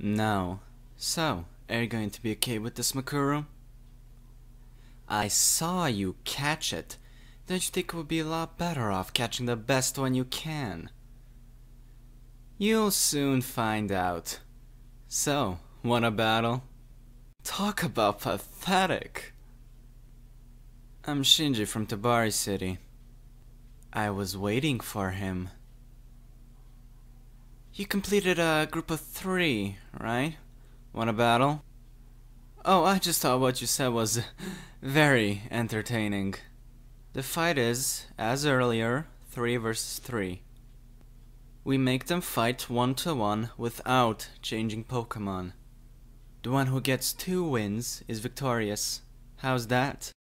No. So, are you going to be okay with this, Makuru? I saw you catch it. Don't you think it would be a lot better off catching the best one you can? You'll soon find out. So, wanna battle? Talk about pathetic. I'm Shinji from Tabari City. I was waiting for him. You completed a group of 3, right? Wanna battle? Oh, I just thought what you said was very entertaining. The fight is, as earlier, 3 versus 3. We make them fight 1-to-1 without changing Pokemon. The one who gets 2 wins is victorious. How's that?